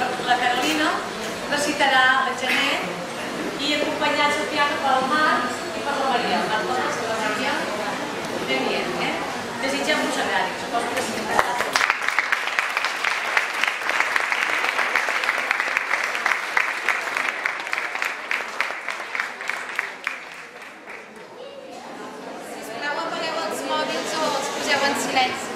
la Carolina recitarà el Gener i acompanyats al piano pel Marc i per la Maria. La Maria, ben bien, desitgem-vos agradi, suposo que sí. Sisplau, apagueu els mòbils o els poseu en silenci.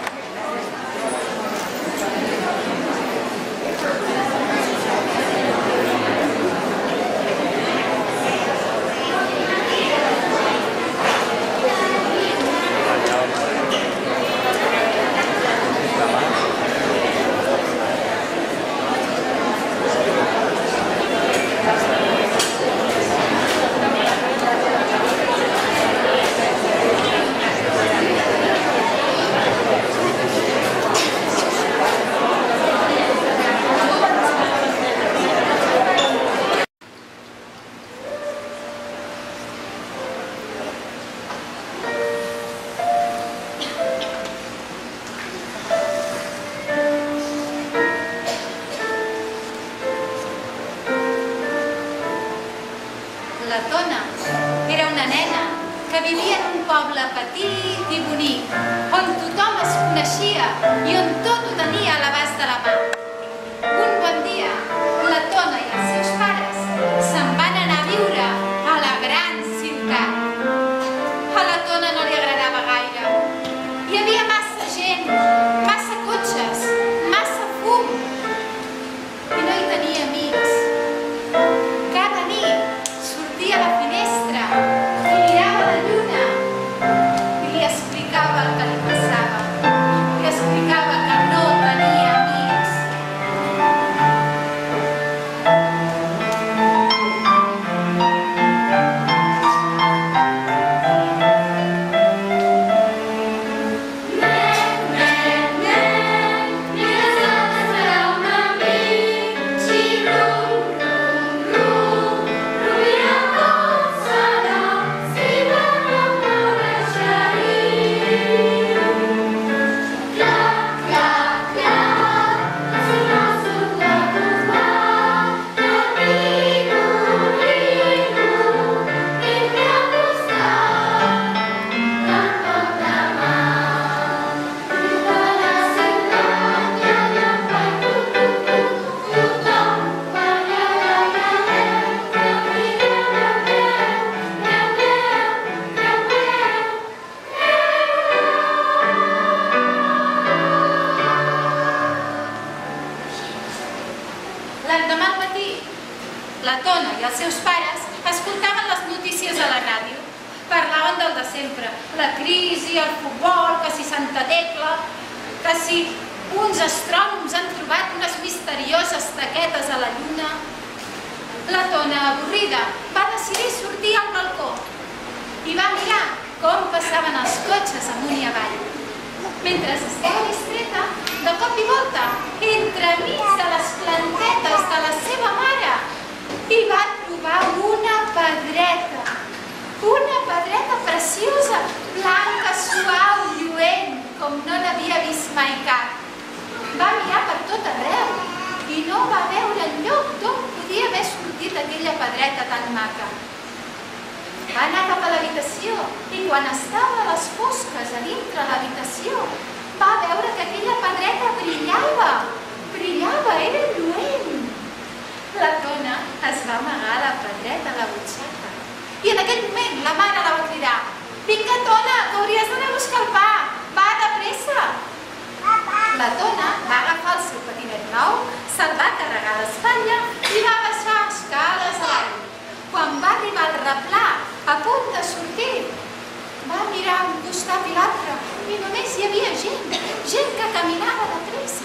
La Tona era una nena que vivia en un poble petit i bonic, on tothom es coneixia i on tot ho tenia a l'abast de la mà. Un bon dia, la Tona i els seus pares se'n van anar a viure a la gran ciutat. A la Tona no li agradava gaire. Hi havia massa gent, massa cotxes, massa fum, i no hi tenia amics. Cada nit sortia a la finestra i mirava la lluna i li explicava el que li passava. Li explicava que no tenia amics. L'endemà al matí, la Tona i els seus pares escoltaven les notícies a la ràdio. Parlaven del de sempre, la crisi, el futbol, que si Santa Tecla, que si uns astrònoms han trobat unes misterioses taquetes a la lluna. La Tona, avorrida, va decidir sortir al balcó i va mirar com passaven els cotxes amunt i avall. Mentre estava distreta, de cop i volta, entremig de les plantetes de la seva mare, hi va trobar una pedreta preciosa, blanca, suau, lluent, com no l'havia vist mai cap. Va mirar per tot arreu i no va veure enlloc d'on podia haver sortit aquella pedreta tan maca. Va anar cap a l'habitació i quan estava a les fosques a dintre l'habitació va veure que aquella pedreta brillava, era lluent. La Tona es va amagar la pedreta a la butxaca i en aquell moment la mare la va cridar: «Vinga, Tona, que hauries d'anar a buscar el pa, va, de pressa!» La Tona va agafar el seu patinet nou, se'l va carregar a l'espatlla i va baixar escales avall. Quan va arribar al replà, a punt de sortir, va mirar un costat i l'altre i només hi havia gent que caminava de pressa.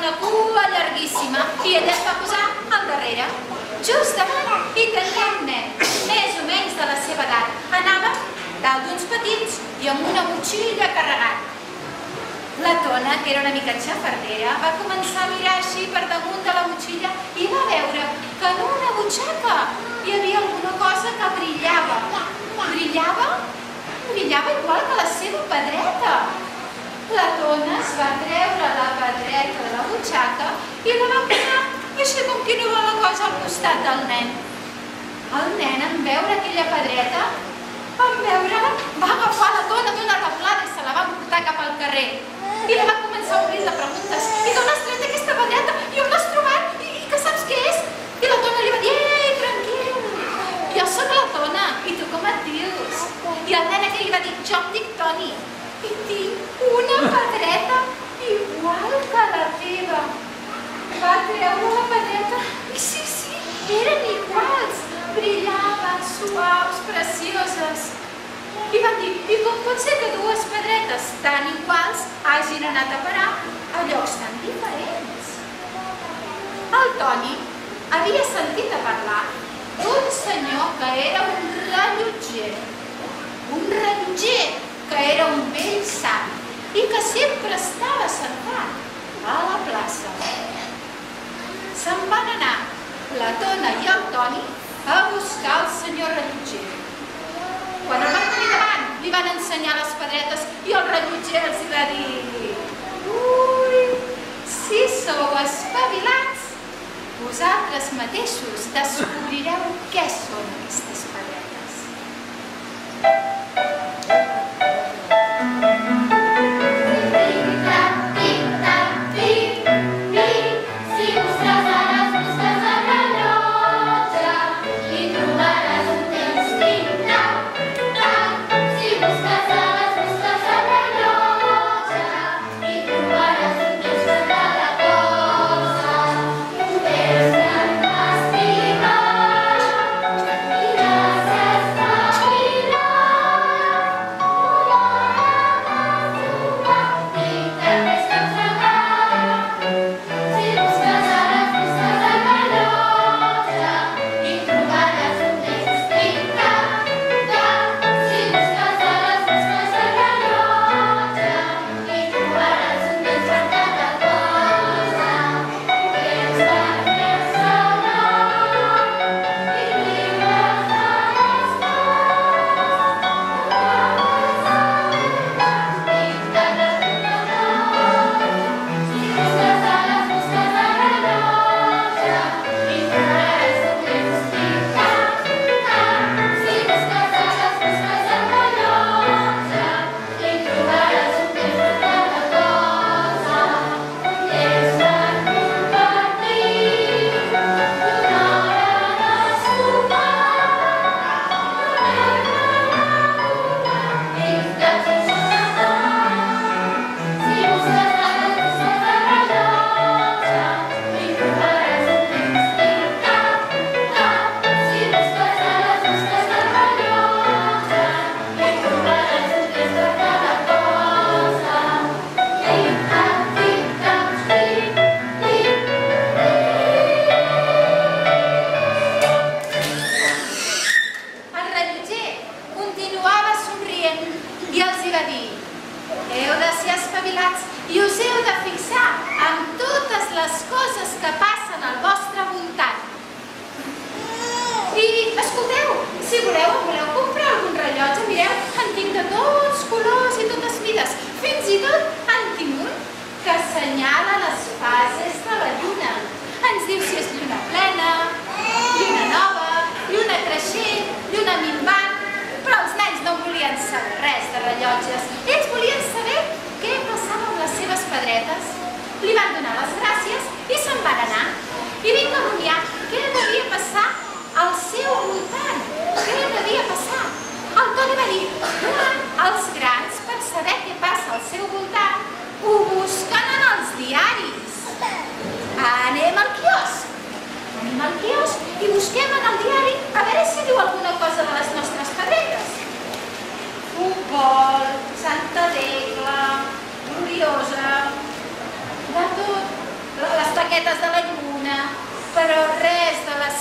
una cua llarguíssima i ella es va posar al darrere. Just davant hi tenia un nen, més o menys de la seva edat. Anava dalt d'uns petits i amb una motxilla carregant. La Tona, que era una mica xafardera, va començar a mirar així per damunt de la motxilla i va veure que en una butxaca hi havia alguna cosa que brillava. Brillava igual que la seva pedreta. La Tona es va treure la pedreta de la butxaca i la va posar així com qui no vol la cosa al costat del nen. El nen, en veure aquella pedreta, va agafar la Tona d'una revolada i se la va portar cap al carrer. I la va començar a obrir de preguntes. I d'on has tret aquesta pedreta? I on l'has trobat? I què saps què és? I la Tona li va dir, ei, tranquil, jo soc la Tona, i tu com et dius? I el nen aquell li va dir, jo em dic Toni, i tinc una pedreta igual que la teva. Va treure la pedreta i sí, eren iguals, brillaven, suaus, precioses. I van dir, i com pot ser que dues pedretes tan iguals hagin anat a parar a llocs tan diferents? El Toni havia sentit a parlar d'un senyor que era un rellotger que era un vell savi i que sempre estava sentat a la plaça. Se'n van anar la Tona i el Toni a buscar el senyor rellotger. Quan el van tenir davant, li van ensenyar les pedretes i el rellotger els va dir, ui, si sou espavilats, vosaltres mateixos descobrireu què són aquestes pedretes.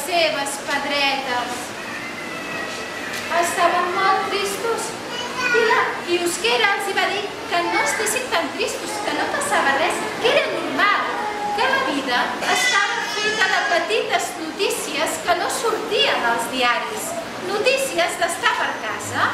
seves pedretes. Estaven molt tristos i la quiosquera els va dir que no estessin tan tristos, que no passava res, que era normal, que la vida estava feta de petites notícies que no sortien als diaris, notícies d'estar per casa.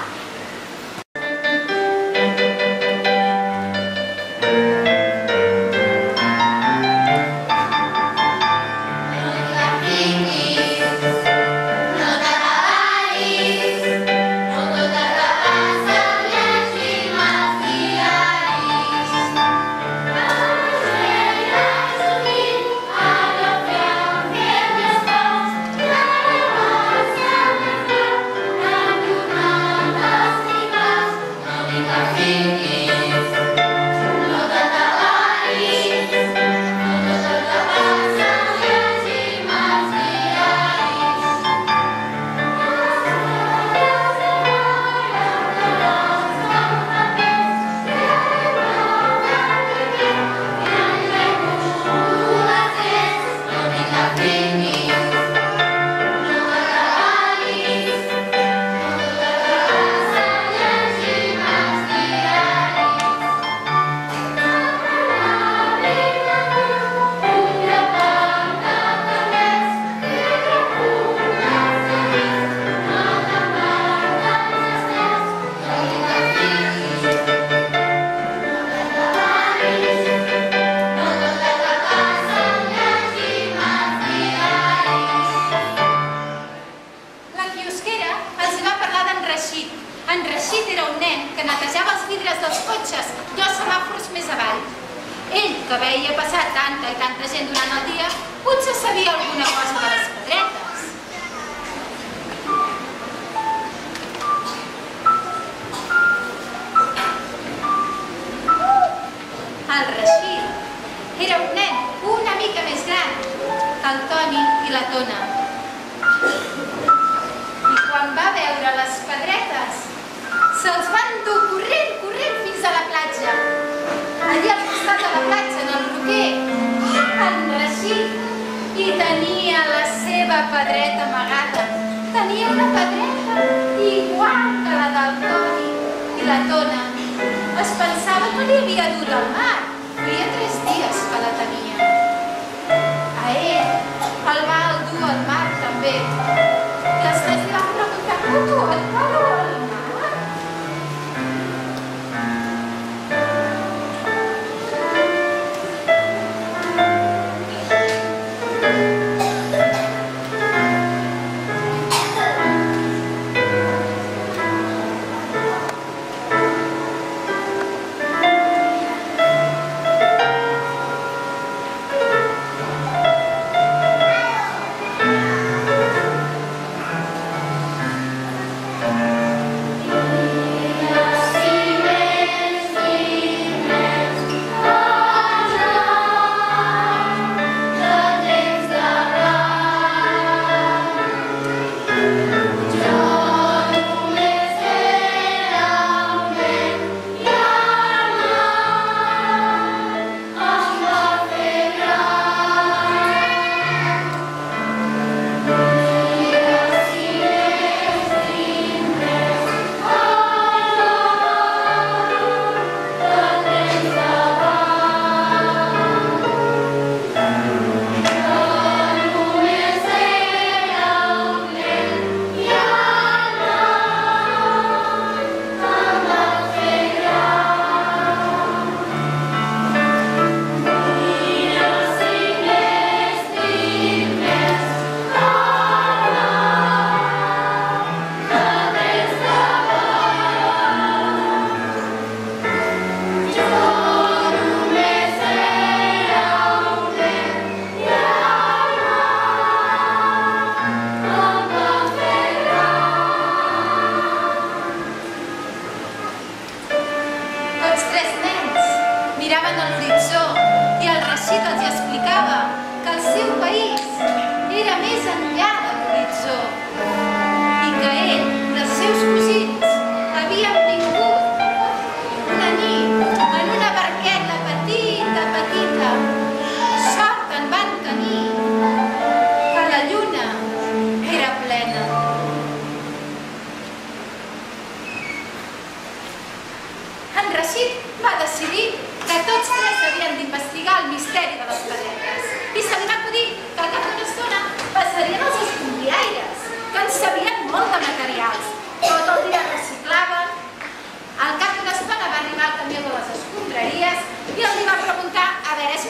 En Rashid era un nen que netejava els vidres dels cotxes 2 semàfors més avall. Ell, que veia passar tanta i tanta gent durant el dia, potser sabia alguna cosa de les pedretes. El Rashid era un nen una mica més gran que el Toni i la Tona. I quan va veure les pedretes, se'ls van dur corrent fins a la platja. Allà al costat de la platja, en el roquer, en Rashid hi tenia la seva pedreta amagada. Tenia una pedreta igual que la del Toni i la Tona. Es pensava que li havia dut al mar. Feia 3 dies que la tenia. A ell el va dur al mar també. I els 3 li van preguntar, Coco, et va dur al mar?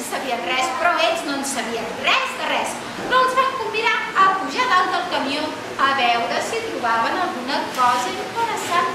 en sabien res, però ells no en sabien res de res. No els van convidar a pujar dalt del camió a veure si trobaven alguna cosa interessant.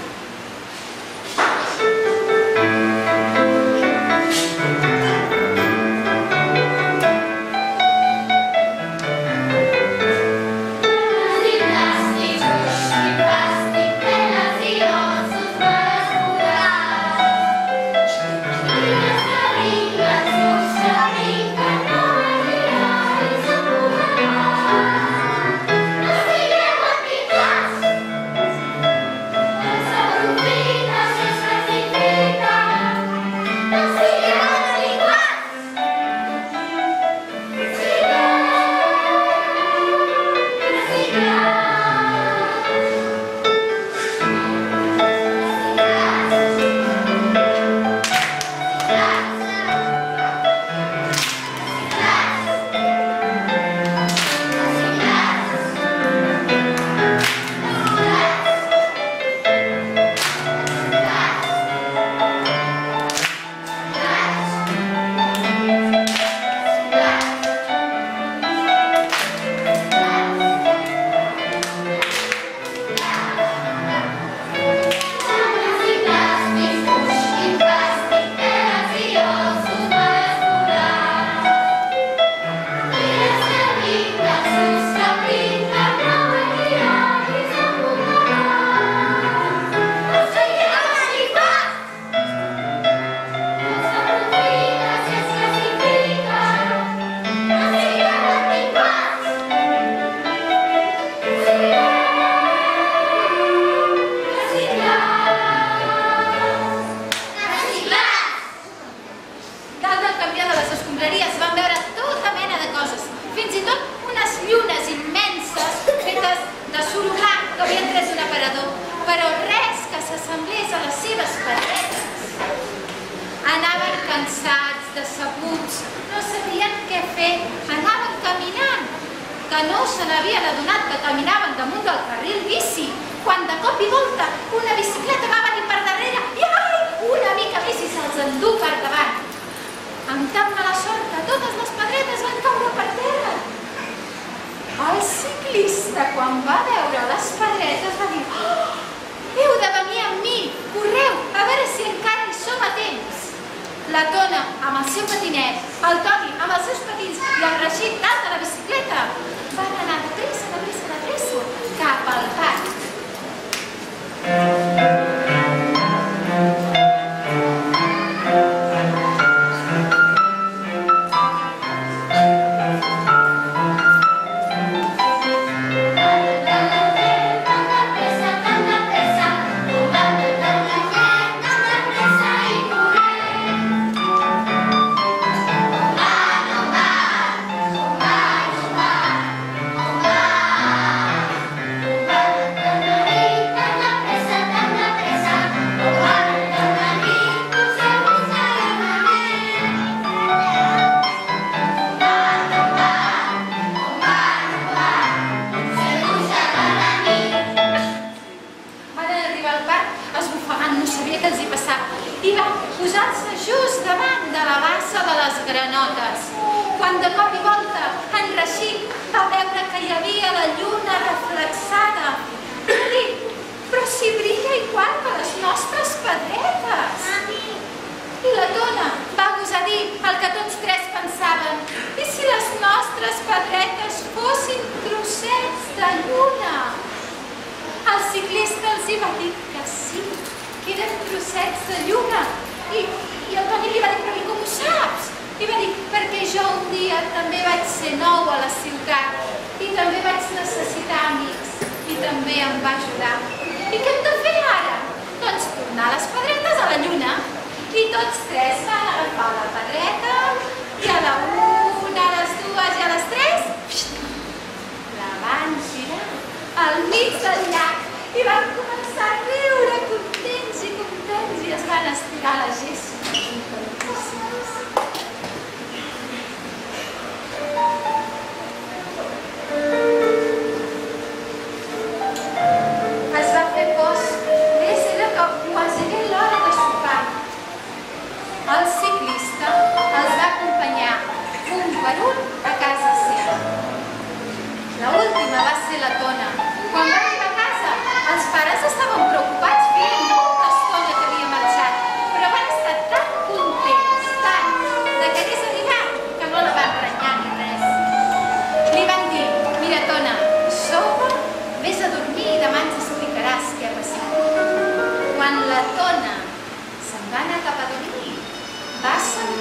El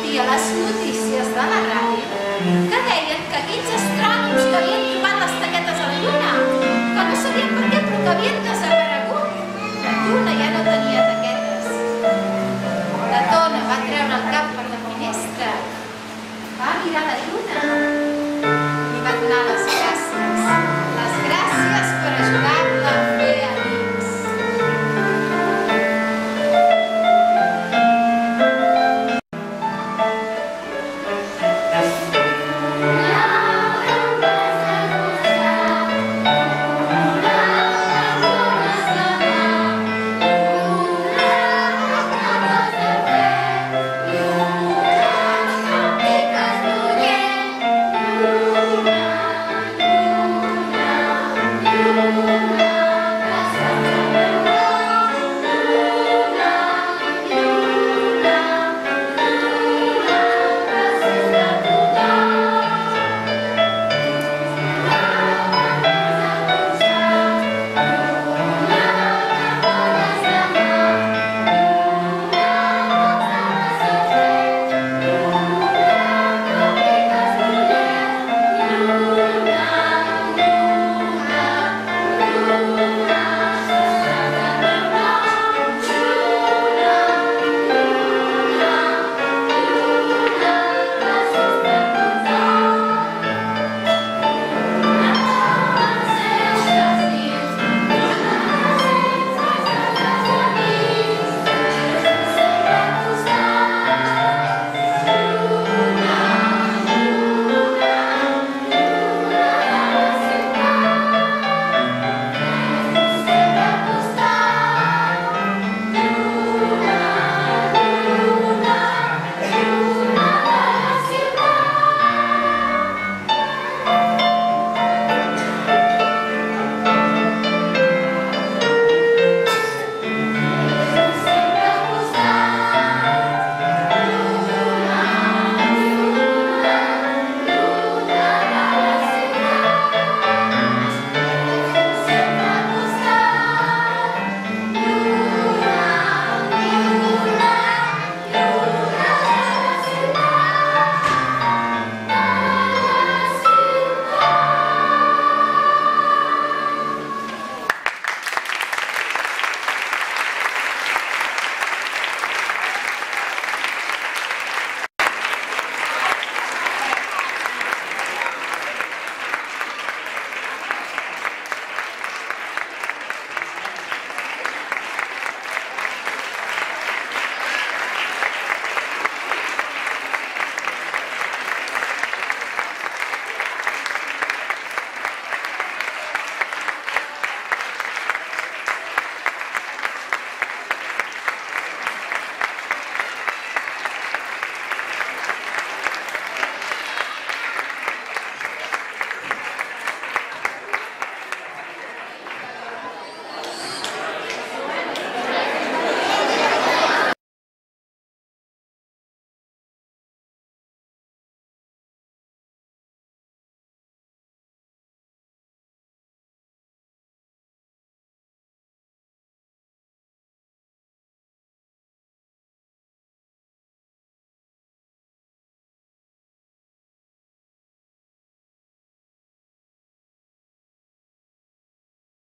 sentia les notícies de la ràdio que deien que aquells astrònoms que havien trobat les taquetes a la Lluna, que no sabien per què, però que havien desaparegut. La Lluna ja no tenia